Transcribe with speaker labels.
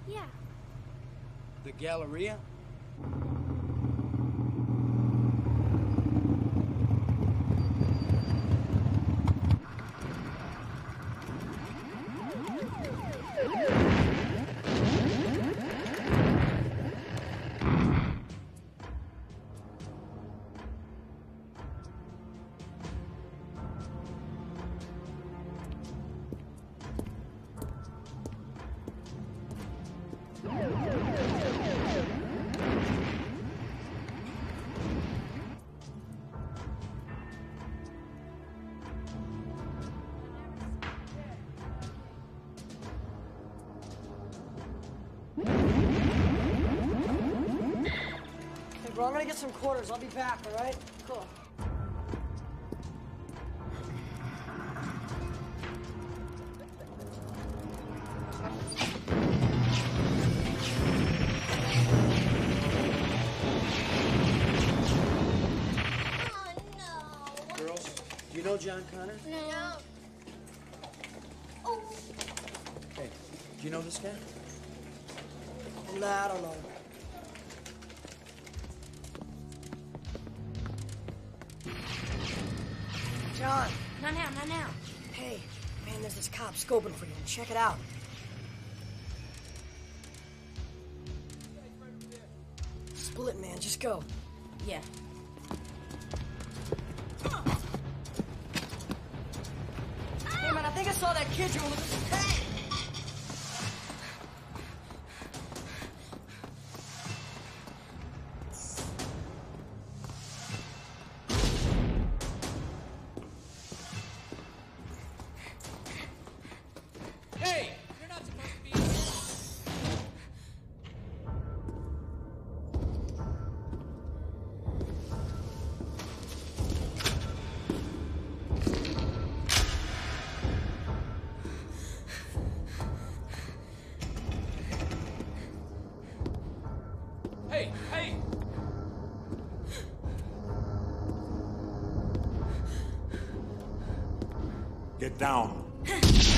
Speaker 1: Yeah.
Speaker 2: The Galleria?
Speaker 3: Bro, I'm gonna get some quarters. I'll be back, all right?
Speaker 1: Cool.
Speaker 4: Oh, no.
Speaker 2: Girls, do you know John Connor?
Speaker 4: No. Oh.
Speaker 2: Hey, do you know this guy?
Speaker 3: Nah, I don't know. John.
Speaker 1: Not now, not now.
Speaker 3: Hey, man, there's this cop scoping for you. Check it out. Split, man. Just go.
Speaker 1: Yeah.
Speaker 3: Hey, man, I think I saw that kid you were looking for. Hey!
Speaker 5: Hey! You're not supposed to be... Hey! Hey!
Speaker 6: Get down.